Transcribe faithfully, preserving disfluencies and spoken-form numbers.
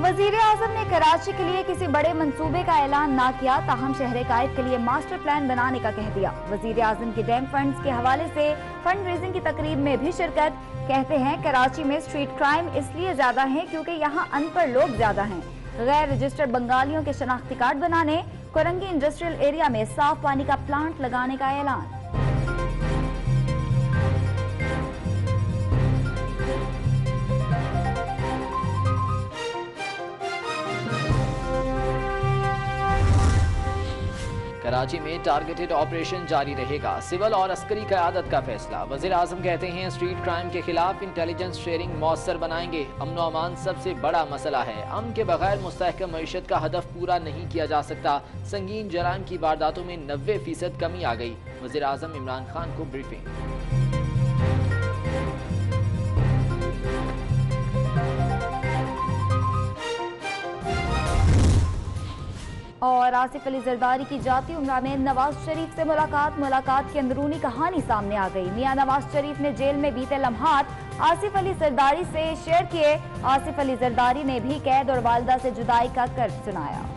वजीर आजम ने कराची के लिए किसी बड़े मंसूबे का ऐलान ना किया, ताहम शहर कायद के लिए मास्टर प्लान बनाने का कह दिया। वजीर आजम की डैम फंड्स के हवाले से फंड रेजिंग की तकरीब में भी शिरकत। कहते हैं कराची में स्ट्रीट क्राइम इसलिए ज्यादा है क्योंकि यहाँ अनपढ़ लोग ज्यादा हैं। गैर रजिस्टर्ड बंगालियों के शनाख्ती कार्ड बनाने, कोरंगी इंडस्ट्रियल एरिया में साफ पानी का प्लांट लगाने का ऐलान। कराची में टारगेटेड ऑपरेशन जारी रहेगा, सिविल और अस्करी क़यादत का फैसला। वज़ीर आज़म कहते हैं स्ट्रीट क्राइम के खिलाफ इंटेलिजेंस शेयरिंग मौसर बनाएंगे। अमन व अमान सबसे बड़ा मसला है, अमन के बगैर मुस्तहकम मईशत का हदफ पूरा नहीं किया जा सकता। संगीन जराइम की वारदातों में नब्बे फीसद कमी आ गई। वज़ीर आज़म इमरान खान को ब्रीफिंग। और आसिफ अली जरदारी की जाती उम्रा में नवाज शरीफ से मुलाकात मुलाकात की अंदरूनी कहानी सामने आ गई। मियां नवाज शरीफ ने जेल में बीते लम्हात आसिफ अली जरदारी से शेयर किए। आसिफ अली जरदारी ने भी कैद और वालदा से जुदाई का कर्ज सुनाया।